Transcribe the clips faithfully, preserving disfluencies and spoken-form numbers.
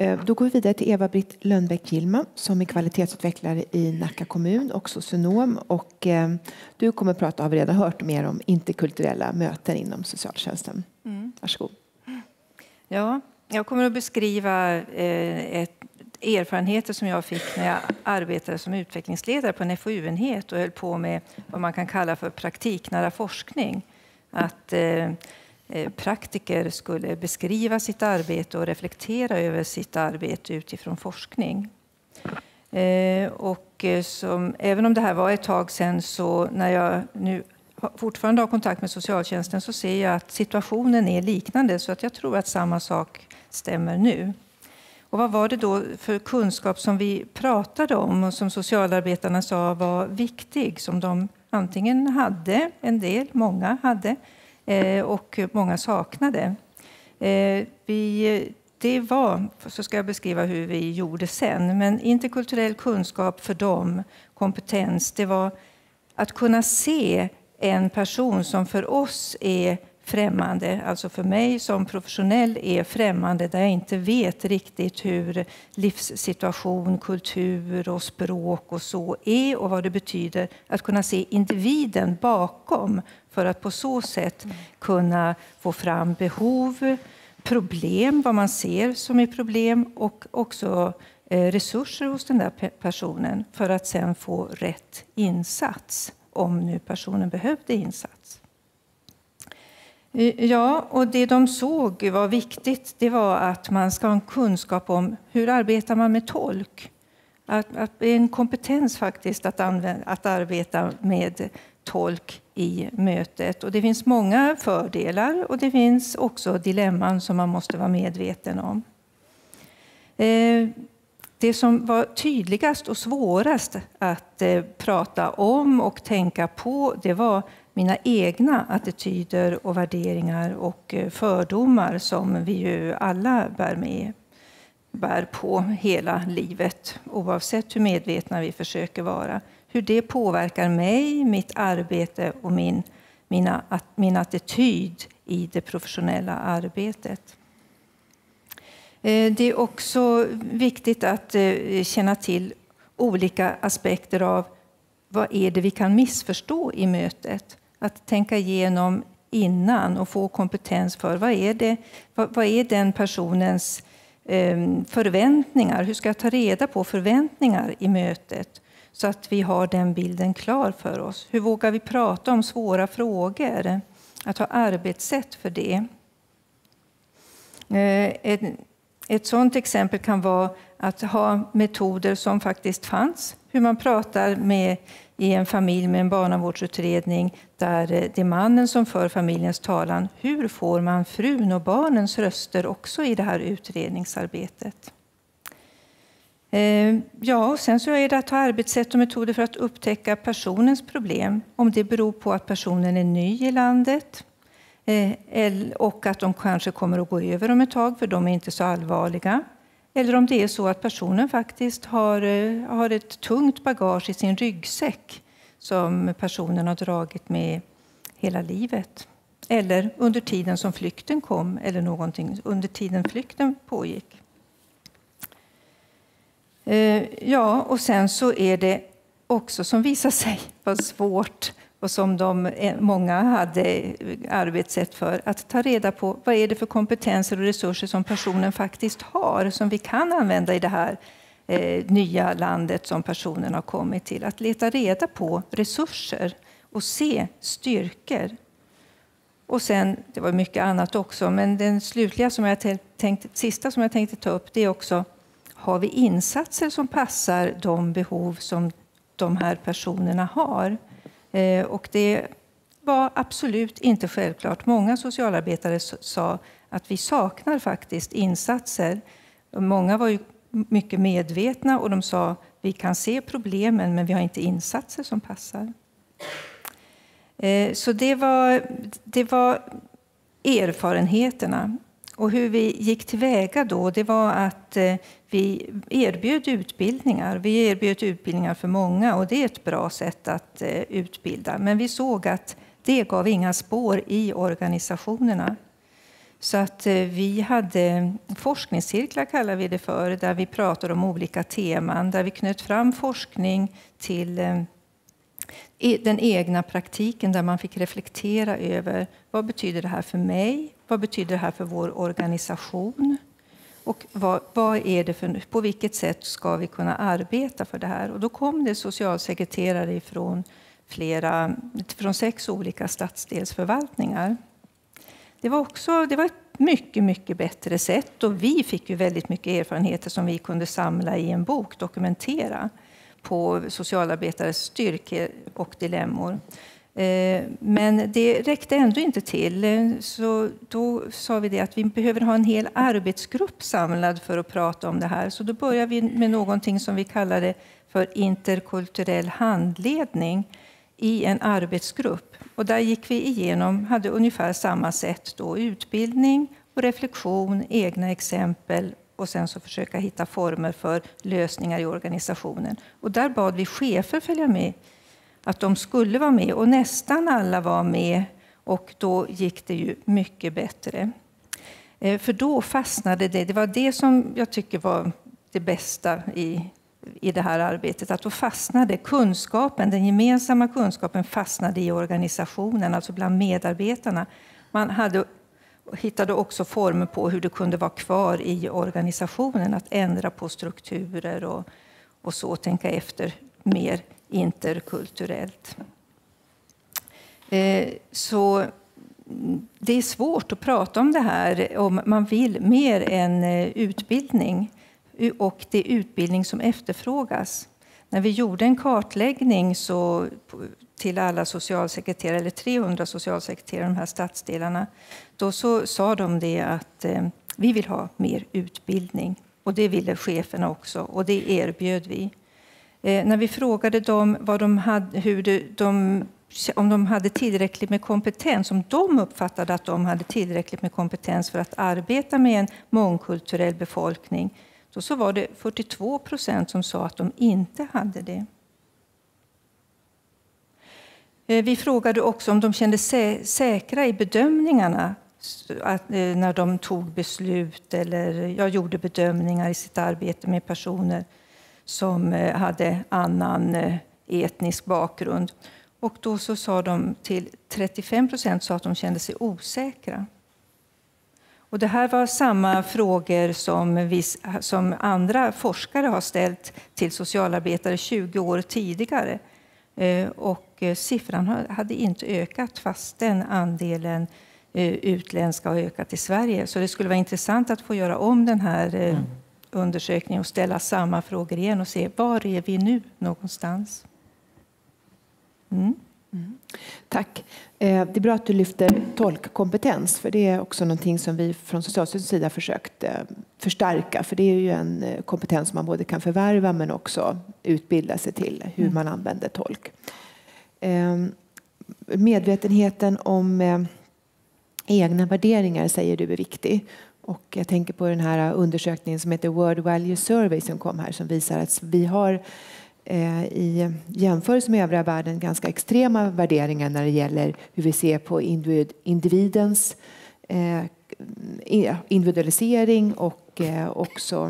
Då går vi vidare till Eva-Britt Lönnbäck-Gilma som är kvalitetsutvecklare i Nacka kommun och socionom. Och du kommer att prata, har vi redan hört, mer om interkulturella möten inom socialtjänsten. Mm. Varsågod. Ja, jag kommer att beskriva ett erfarenheter som jag fick när jag arbetade som utvecklingsledare på en F O U-enhet och höll på med vad man kan kalla för praktiknära forskning. Att eh, praktiker skulle beskriva sitt arbete och reflektera över sitt arbete utifrån forskning. Eh, och som, även om det här var ett tag sedan, så när jag nu fortfarande har kontakt med socialtjänsten så ser jag att situationen är liknande, så att jag tror att samma sak stämmer nu. Och vad var det då för kunskap som vi pratade om och som socialarbetarna sa var viktig, som de antingen hade, en del, många hade, eh, och många saknade. Eh, vi, det var, så ska jag beskriva hur vi gjorde sen, men interkulturell kunskap för dem, kompetens, det var att kunna se en person som för oss är främmande, alltså för mig som professionell är främmande, där jag inte vet riktigt hur livssituation, kultur och språk och så är och vad det betyder att kunna se individen bakom, för att på så sätt kunna få fram behov, problem, vad man ser som är problem, och också resurser hos den där personen för att sen få rätt insats om nu personen behövde insats. Ja, och det de såg var viktigt, det var att man ska ha en kunskap om hur arbetar man med tolk. Att, att en kompetens faktiskt att, använda, att arbeta med tolk i mötet. Och det finns många fördelar och det finns också dilemman som man måste vara medveten om. Eh, det som var tydligast och svårast att eh, prata om och tänka på, det var mina egna attityder och värderingar och fördomar som vi ju alla bär med, bär på hela livet, oavsett hur medvetna vi försöker vara. Hur det påverkar mig, mitt arbete och min, mina, min attityd i det professionella arbetet. Det är också viktigt att känna till olika aspekter av vad är det vi kan missförstå i mötet. Att tänka igenom innan och få kompetens för vad är, det, vad, vad är den personens eh, förväntningar. Hur ska jag ta reda på förväntningar i mötet så att vi har den bilden klar för oss. Hur vågar vi prata om svåra frågor? Att ha arbetssätt för det. Eh, ett, ett sådant exempel kan vara att ha metoder som faktiskt fanns. Hur man pratar med i en familj med en barnavårdsutredning där det är mannen som för familjens talan. Hur får man frun och barnens röster också i det här utredningsarbetet? Eh, ja, och sen så är det att ha arbetssätt och metoder för att upptäcka personens problem. Om det beror på att personen är ny i landet eh, och att de kanske kommer att gå över om ett tag för de är inte så allvarliga. Eller om det är så att personen faktiskt har, har ett tungt bagage i sin ryggsäck som personen har dragit med hela livet. Eller under tiden som flykten kom eller någonting under tiden flykten pågick. Ja, och sen så är det också som visar sig vara svårt och som de, många hade arbetssätt för, att ta reda på vad är det för kompetenser och resurser som personen faktiskt har som vi kan använda i det här eh, nya landet som personen har kommit till. Att leta reda på resurser och se styrkor. Och sen, det var mycket annat också, men den slutliga som jag tänkte, sista som jag tänkte ta upp, det är också, har vi insatser som passar de behov som de här personerna har? Och det var absolut inte självklart. Många socialarbetare sa att vi saknar faktiskt insatser. Många var ju mycket medvetna och de sa att vi kan se problemen men vi har inte insatser som passar. Så det var, det var erfarenheterna. Och hur vi gick tillväga då, det var att vi erbjöd utbildningar. Vi erbjöd utbildningar för många och det är ett bra sätt att utbilda. Men vi såg att det gav inga spår i organisationerna. Så att vi hade forskningscirklar, kallar vi det för, där vi pratade om olika teman, där vi knöt fram forskning till den egna praktiken, där man fick reflektera över vad betyder det här för mig, vad betyder det här för vår organisation och vad, vad är det för, på vilket sätt ska vi kunna arbeta för det här. Och då kom det socialsekreterare från, flera, från sex olika stadsdelsförvaltningar. Det var också det var ett mycket, mycket bättre sätt, och vi fick ju väldigt mycket erfarenheter som vi kunde samla i en bok, dokumentera på socialarbetares styrkor och dilemmor. Men det räckte ändå inte till, så då sa vi det att vi behöver ha en hel arbetsgrupp samlad för att prata om det här. Så då började vi med någonting som vi kallade för interkulturell handledning i en arbetsgrupp. Och där gick vi igenom, hade ungefär samma sätt då, utbildning och reflektion, egna exempel och sen så försöka hitta former för lösningar i organisationen. Och där bad vi chefer följa med, att de skulle vara med, och nästan alla var med, och då gick det ju mycket bättre. För då fastnade det, det var det som jag tycker var det bästa i i det här arbetet, att då fastnade kunskapen, den gemensamma kunskapen fastnade i organisationen, alltså bland medarbetarna. Man hade, hittade också former på hur det kunde vara kvar i organisationen, att ändra på strukturer och, och så tänka efter mer interkulturellt. Eh, så det är svårt att prata om det här om man vill mer än utbildning. Och det är utbildning som efterfrågas. När vi gjorde en kartläggning så, till alla socialsekreterare, eller trehundra socialsekreterare i de här stadsdelarna, då så sa de det att eh, vi vill ha mer utbildning. Och det ville cheferna också, och det erbjöd vi. Eh, när vi frågade dem vad de hade, hur de, de, om de hade tillräckligt med kompetens, om de uppfattade att de hade tillräckligt med kompetens för att arbeta med en mångkulturell befolkning, då så var det fyrtiotvå procent som sa att de inte hade det. Vi frågade också om de kände sig säkra i bedömningarna att, när de tog beslut eller jag gjorde bedömningar i sitt arbete med personer som hade annan etnisk bakgrund. Och då så sa de till trettiofem procent sa att de kände sig osäkra. Och det här var samma frågor som, vi, som andra forskare har ställt till socialarbetare tjugo år tidigare. Och siffran hade inte ökat fast den andelen utländska har ökat i Sverige. Så det skulle vara intressant att få göra om den här mm. undersökningen och ställa samma frågor igen och se var är vi nu någonstans. Mm. Mm. Tack. Det är bra att du lyfter tolkkompetens, för det är också någonting som vi från Socialstyrelsens sida försökt förstärka, för det är ju en kompetens som man både kan förvärva men också utbilda sig till hur man använder tolk. Medvetenheten om egna värderingar säger du är viktig, och jag tänker på den här undersökningen som heter World Value Survey som kom här, som visar att vi har i jämförelse med övriga världen ganska extrema värderingar när det gäller hur vi ser på individens individualisering och också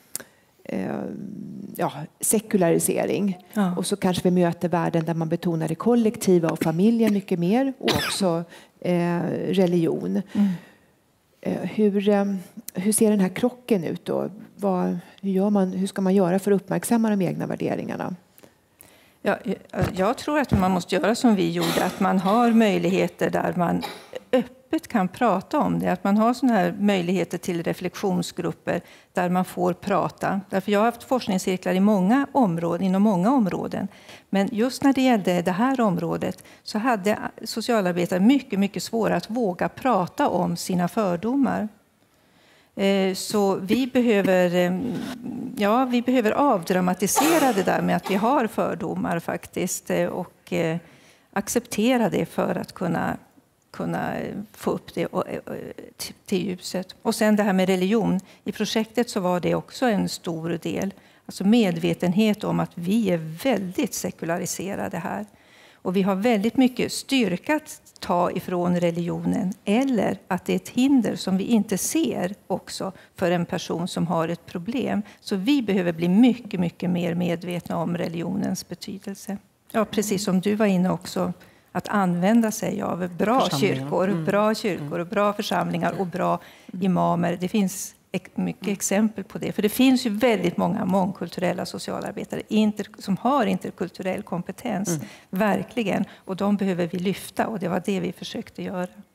ja, sekularisering. Ja. Och så kanske vi möter världen där man betonar det kollektiva och familjen mycket mer, och också religion. Mm. Hur, hur ser den här krocken ut då? Vad, hur, gör man, hur ska man göra för att uppmärksamma de egna värderingarna? Ja, jag tror att man måste göra som vi gjorde, att man har möjligheter där man öppet kan prata om det. Att man har såna här möjligheter till reflektionsgrupper där man får prata. Därför jag har haft forskningscirklar i många områden, inom många områden. Men just när det gällde det här området så hade socialarbetare mycket, mycket svårare att våga prata om sina fördomar. Så vi behöver, ja, vi behöver avdramatisera det där med att vi har fördomar faktiskt, och acceptera det för att kunna, kunna få upp det till ljuset. Och sen det här med religion. I projektet så var det också en stor del. Alltså medvetenhet om att vi är väldigt sekulariserade här. Och vi har väldigt mycket styrka ta ifrån religionen, eller att det är ett hinder som vi inte ser också för en person som har ett problem. Så vi behöver bli mycket, mycket mer medvetna om religionens betydelse. Ja, precis som du var inne också, att använda sig av bra kyrkor, mm. bra kyrkor och bra församlingar och bra imamer. Det finns mycket exempel på det. För det finns ju väldigt många mångkulturella socialarbetare inter, som har interkulturell kompetens. Mm. Verkligen. Och de behöver vi lyfta, och det var det vi försökte göra.